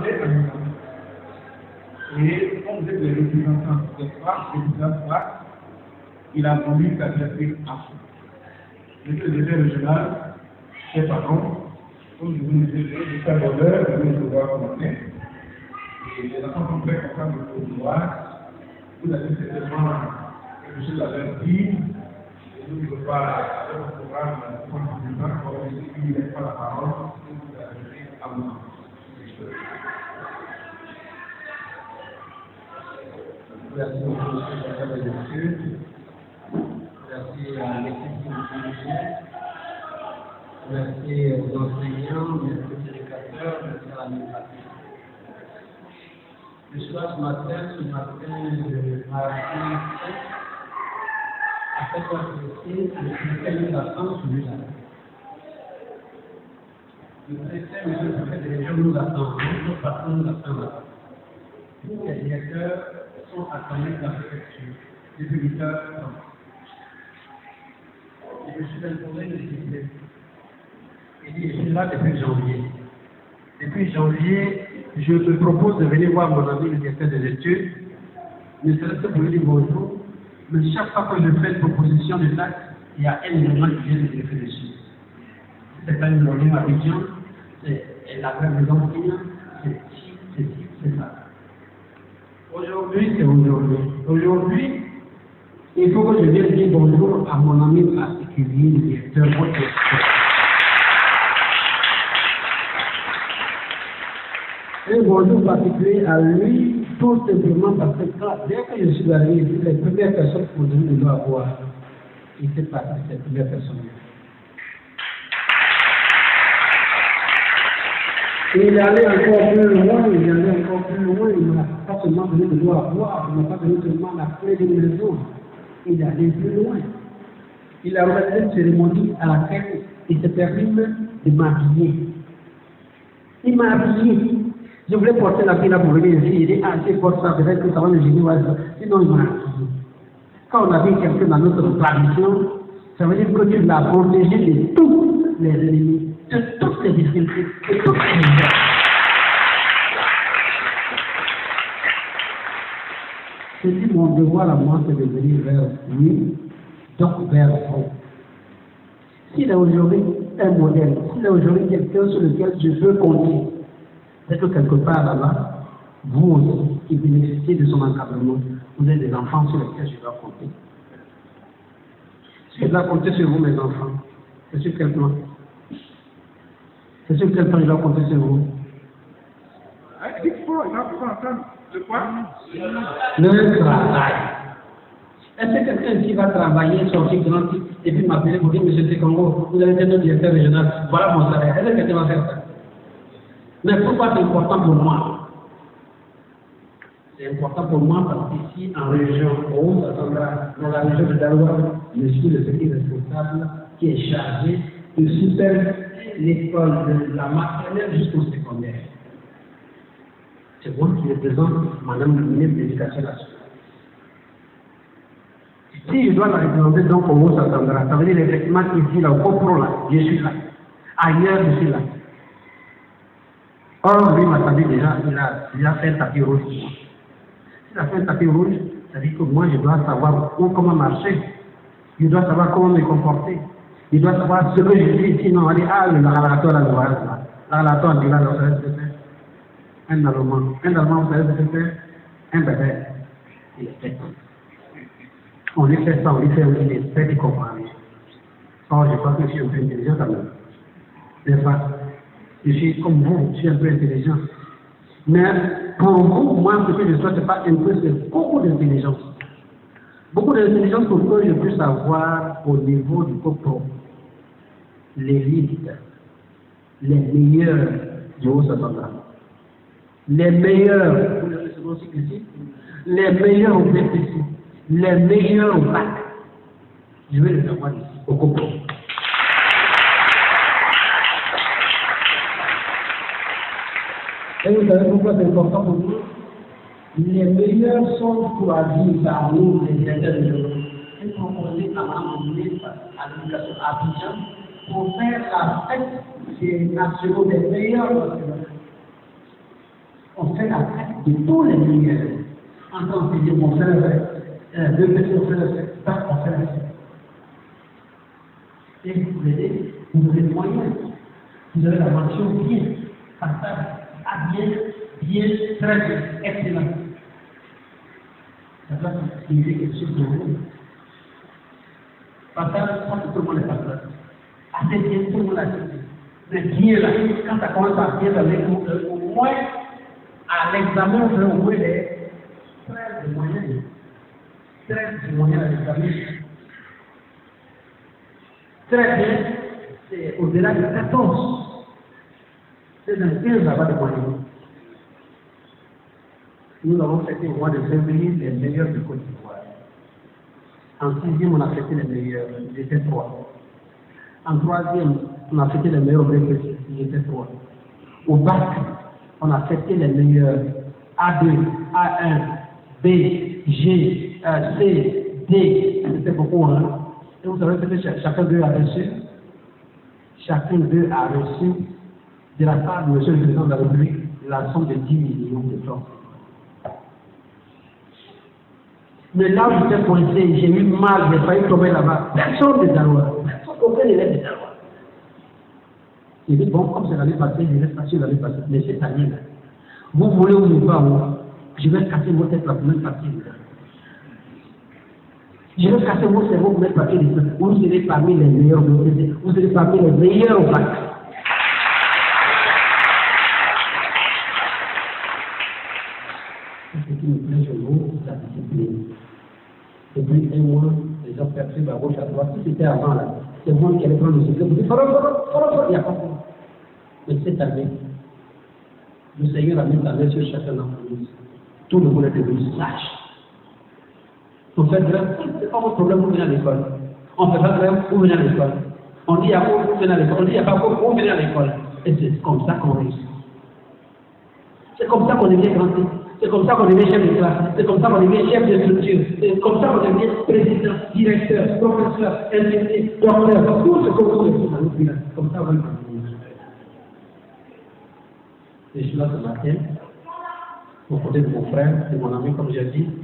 Et comme vous êtes les représentants de FRAC, il a voulu s'adresser à vous. Monsieur le directeur régional, cher patron, comme je vous le disais, je suis à l'honneur de vous devoir commenter. Et les enfants sont très contents de vous voir. Vous avez certainement quelque chose à leur dire. Et nous ne pouvons pas, avec le programme, comme il n'est pas la parole, vous adresser à vous. Merci beaucoup, mesdames et messieurs. Merci à l'équipe de merci aux enseignants, merci aux éducateurs, merci à l'administration. Je suis là ce matin de mardi 7 à 7h précis, le préfet nous attend celui-là. Le préfet, monsieur le préfet de région nous attend, notre patron nous attend là. Tous les directeurs sont attendus dans la préfecture depuis 8h30. Et je suis informé de ce qui je suis là depuis janvier. Depuis janvier, je me propose de venir voir mon ami le directeur des études, ne serait-ce que pour lui dire bonjour, mais chaque fois que je fais une proposition de taxe, il y a un élément qui vient de greffer dessus. C'est pas une réunion à Abidjan, c'est la grève des enseignants, c'est ça. Aujourd'hui, c'est aujourd'hui. Aujourd'hui, il faut que je vienne dire bonjour à mon ami particulier, le directeur votre un bonjour particulier à lui, tout simplement parce que dès que je suis arrivé ici, les premières personnes qu'on doit avoir, il fait partie de cette première personne. Et il allait encore plus loin, il m'a pas seulement donné de l'eau à boire, il m'a pas donné seulement la clé de maison, il allait plus loin. Il a organisé une cérémonie à laquelle il s'est permis de m'habiller. Il m'a habillé. Je voulais porter la fille là pour venir ici, il dit, ah, c'est pour ça, peut-être que ça va me gêner, sinon il m'a habillé. Quand on avait quelqu'un dans notre tradition, ça veut dire que tu l'as protégé de tous les ennemis, de toutes les difficultés, de toutes les misères. C'est dit, mon devoir à moi, c'est de venir vers lui, donc vers vous. S'il est aujourd'hui un modèle, s'il est aujourd'hui quelqu'un sur lequel je peux compter, c'est que quelque part là-bas, vous aussi, qui bénéficiez de son encadrement, vous avez des enfants sur lesquels je dois compter. Si je dois compter sur vous, mes enfants, c'est sur quel plan? C'est sur quel plan je dois compter sur vous? Le travail. Est-ce que quelqu'un qui va travailler, sortir grand et puis m'appeler pour dire, monsieur Tekongo, vous avez été notre directeur régional, voilà mon salaire. Est-ce que quelqu'un va faire ça? Mais pourquoi c'est important pour moi? C'est important pour moi parce qu'ici, en région, dans la région de Daroua, je suis le secrétaire responsable qui est chargé de superviser l'école de la maternelle jusqu'au secondaire. C'est moi qui représente Madame le ministre de l'Éducation nationale. Si je dois la représenter, donc au Congo s'attendra. Ça veut dire effectivement ici, là, au Copro, là, je suis là. Ailleurs, je suis là. Or, lui m'attendait déjà, il a fait un tapis rouge. S'il a fait un tapis rouge, ça veut dire que moi, je dois savoir comment marcher. Je dois savoir comment me comporter. Je dois savoir ce que je dis. Sinon, on dit, ah, le relateur, là, le relateur, dit là, ça va se faire. Un Allemand, vous savez ce que c'est? Un bébé. Il est fait. On lui fait ça, on lui fait un espèce de compagnie. Or, je crois que je suis un peu intelligent quand même. N'est-ce pas? Je suis comme vous, je suis un peu intelligent. Mais pour vous, moi, ce que je souhaite, c'est pas un peu, c'est beaucoup d'intelligence. Beaucoup d'intelligence pour que je puisse avoir au niveau du COPRO l'élite, les meilleurs du Haut-Satanda. Les meilleurs, les meilleurs au BPC, les meilleurs au bac. Je vais les avoir ici, au COPRO. Et vous savez pourquoi c'est important pour nous? Les meilleurs sont choisis par nous, les directeurs de l'Europe. Ils sont proposés à l'administration à Abidjan pour faire la fête des nationaux, des meilleurs nationaux. on fait la fête de tous les meilleurs. En tant que Dieu, mon frère, deux personnes frères, ça, on fait la fête. Et vous aidez, vous avez les moyens, vous avez la mention bien, passable, bien, très bien, excellent. Ça doit signifier quelque chose de vous. Passable, ça tout le monde est passable. Assez bien, tout le monde a dit. Mais bien là, quand ça commence à bien aller, au moins, à l'examen, on fait au moins les 13 de moyenne. 13 de moyenne à l'examen. Très bien, c'est au-delà de 14. C'est dans 15 là-bas de moyenne. Nous avons fêté au mois de février les meilleurs de Côte d'Ivoire. En 6e, on a fêté les meilleurs, j'étais 3. En 3e, on a fêté les meilleurs au BPC, j'étais 3. Au bac, on a fêté les meilleurs A2, A1, B, G, C, D, c'était beaucoup, hein. Et vous savez ce que chacun d'eux a reçu? Chacun d'eux a reçu de la part de M. le Président de la République la somme de 10 millions de francs. Mais là où j'étais coincé, j'ai eu mal, j'ai failli tomber là-bas. Personne ne Dalois. Aucun élève de Dalois. J'ai dit, bon, comme c'est l'année passée, je vais passer l'année passée. Mais cette année-là, vous voulez ou pas, je vais casser votre tête la première partie. Je vais casser mon cerveau pour mettre papier de ça. Vous serez parmi les meilleurs, vous serez parmi les meilleurs au bac. Ce qui me plaît chez vous, c'est la discipline. Depuis un mois, les gens perçus à gauche, à droite. Si c'était avant, là, c'est moi qui allais prendre le secret. Vous dites, il n'y a pas de problème. Mais cette année, le Seigneur a mis la main sur chacun d'entre nous. Tout le monde est devenu sage. On fait grève, c'est pas votre problème, vous venez à l'école. On fait pas grève, vous venez à l'école. On dit à quoi vous venez à l'école. On dit à pas quoi vous venez à l'école. Et c'est comme ça qu'on réussit. C'est comme ça qu'on devient grand. C'est comme ça qu'on devient chef de classe. C'est comme ça qu'on devient chef de structure. C'est comme ça qu'on devient président, directeur, professeur, ingénieur, docteur. Tout ce que vous voulez dans notre village. Comme ça, on va le faire. Et je suis là ce matin, aux côtés de mon frère, de mon ami, comme j'ai dit.